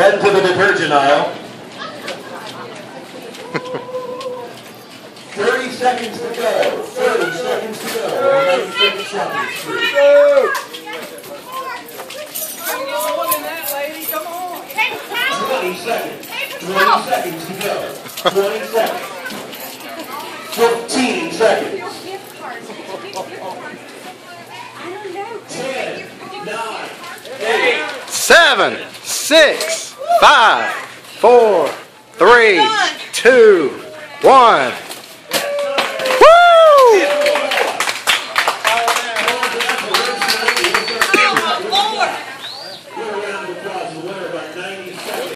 Head to the detergent aisle. 30 seconds to go. 30 seconds to go. 11 seconds shopping spree. 20 seconds. 20 seconds to go. 20 seconds. 15 seconds. 10, 9, 8, 7, 6, 5, 4, 3, 2, 1.